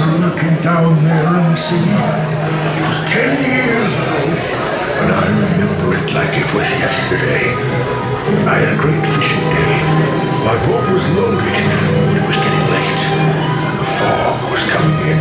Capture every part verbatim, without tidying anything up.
looking down there in the sea. It was ten years ago, and I remember it like it was yesterday. I had a great fishing day. My boat was loaded. It was getting late, and the fog was coming in.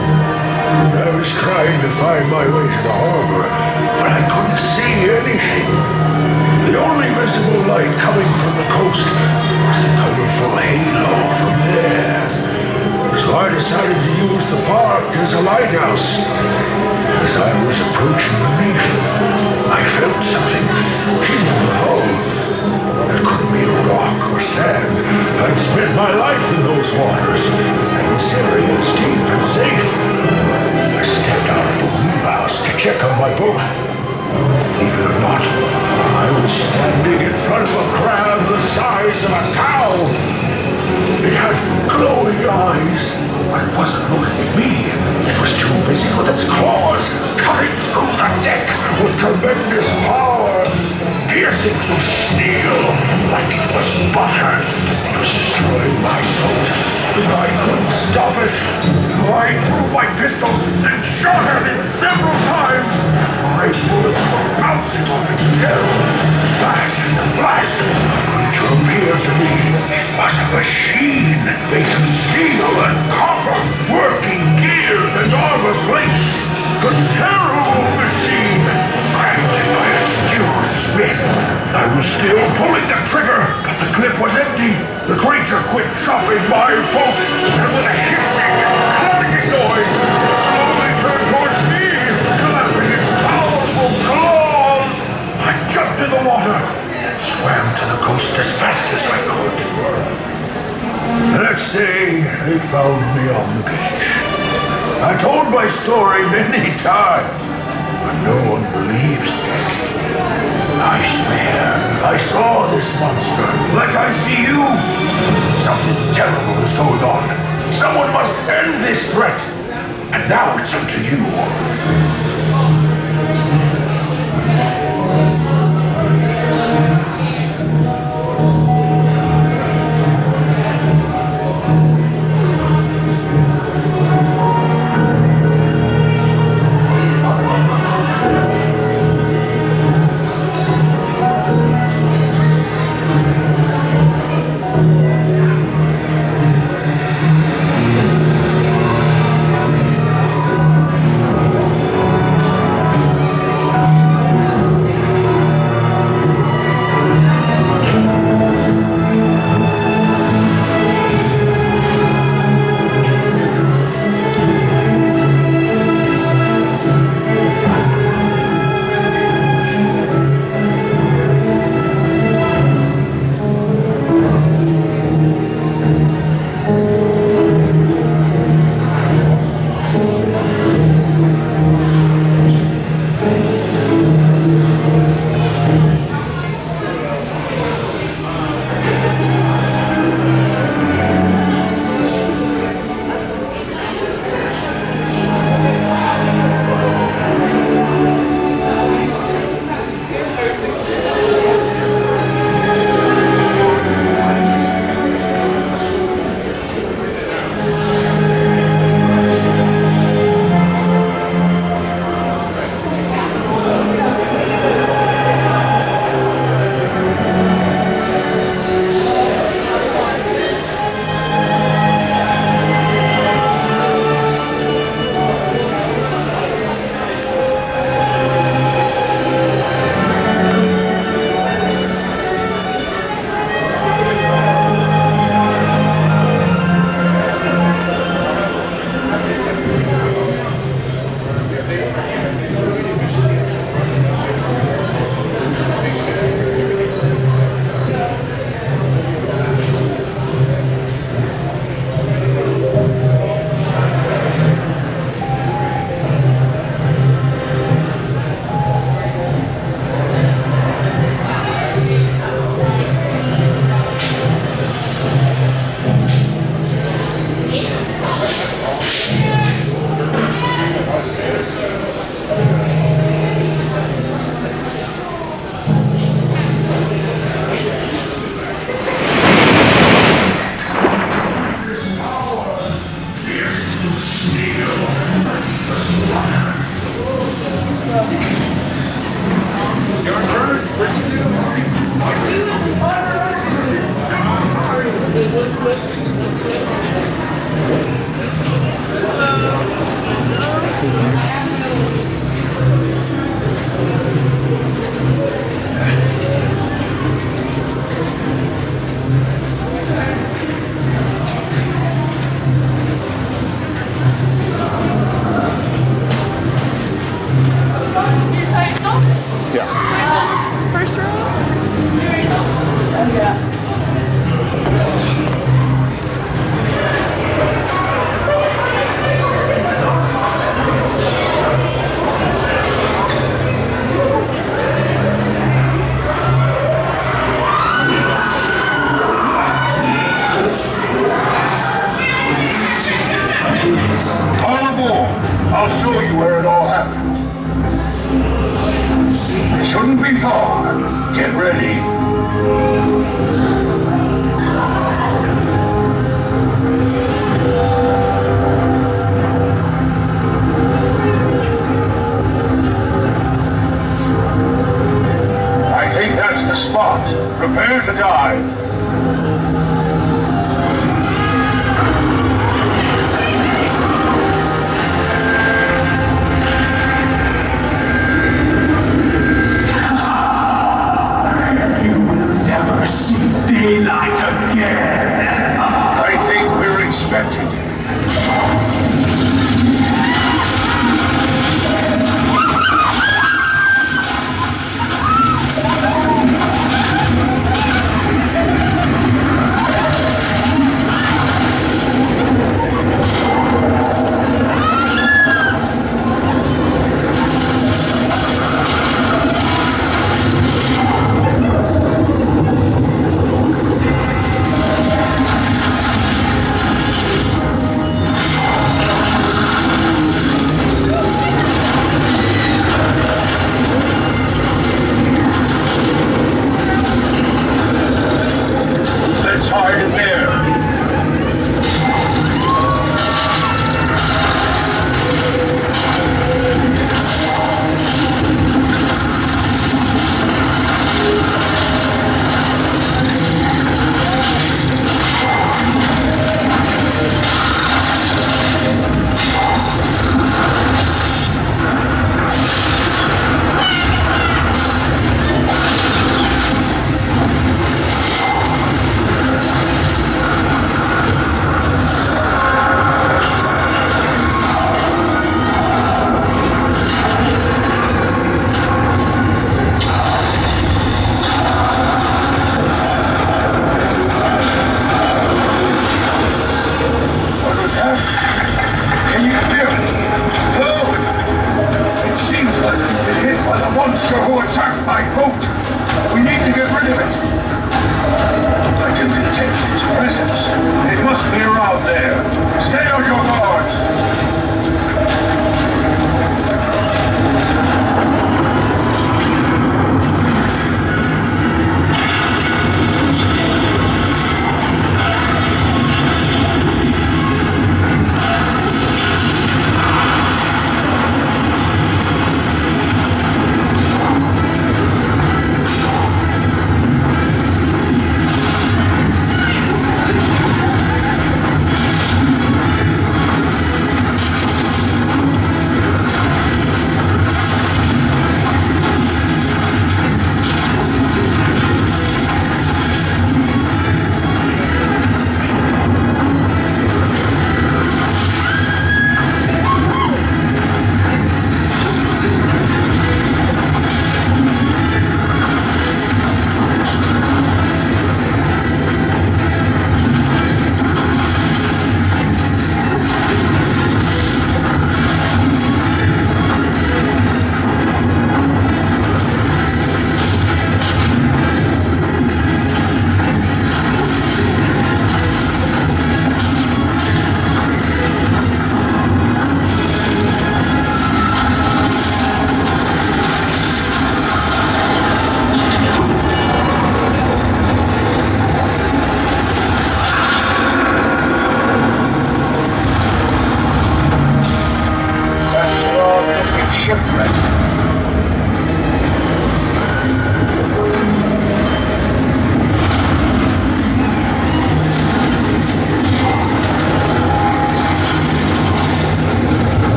I was trying to find my way to the harbor, but I couldn't see anything. The only visible light coming from the coast was the colorful halo from there. So I decided to use the park as a lighthouse. As I was approaching the reef, I felt something hitting the hull. It couldn't be a rock or sand. I'd spent my life in those waters, and this area is deep and safe. I stepped out of the wheelhouse to check on my boat. Believe it or not, I was standing in front of a crab the size of a cow. It had glowing eyes, but it wasn't looking at me. It was too busy with its claws, cutting through the deck with tremendous power, piercing through steel like it was butter. It was destroying my boat, and I couldn't stop it. I drew my pistol and shot at it several times. My bullets were bouncing off its shell, flashing and flashing. It appeared to me it was a machine made of steel and copper, working gears and armor plates. A terrible machine, crafted by a skilled smith. I was still pulling the trigger, but the clip was empty. The creature quit chopping my boat, and with a hissing and clanging noise, it slowly turned towards me, clapping its powerful claws. I jumped in the water and swam to the coast as fast as I could. The next day, they found me on the beach. I told my story many times, but no one believes me. I swear, I saw this monster, like I see you. Something terrible is going on. Someone must end this threat. And now it's up to you. All aboard! I'll show you where it all happened. It shouldn't be far. Get ready. I think that's the spot. Prepare to dive. See daylight again. I think we're expected.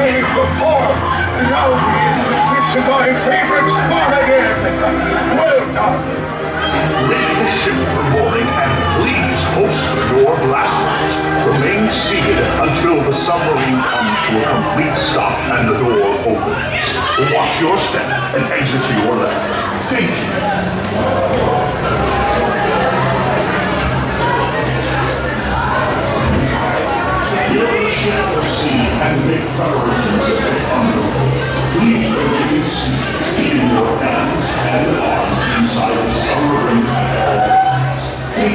ready for port. Now we fish in my favorite spot again. Well done. Ready the ship for mooring and please holster your blasters. Remain seated until the submarine comes to a complete stop and the door opens. Watch your step and exit to your left. Think. Secure the ship for sea and make preparations to get underway. Please remain seated, keeping your hands and arms inside the submarine at all times. Think.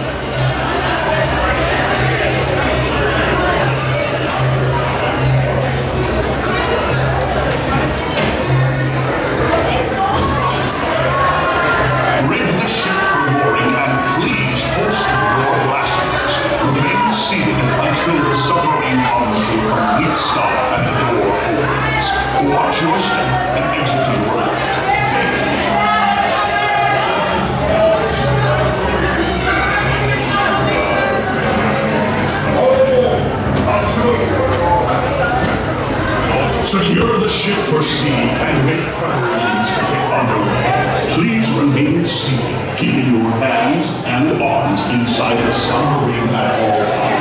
Rig the ship for mooring and please holster your blasters. Remain seated until the submarine comes to a complete stop and the door opens. Watch your step and exit to your left. Secure the ship for sea and make preparations to get underway. Please remain seated, keeping your hands and arms inside the submarine at all times.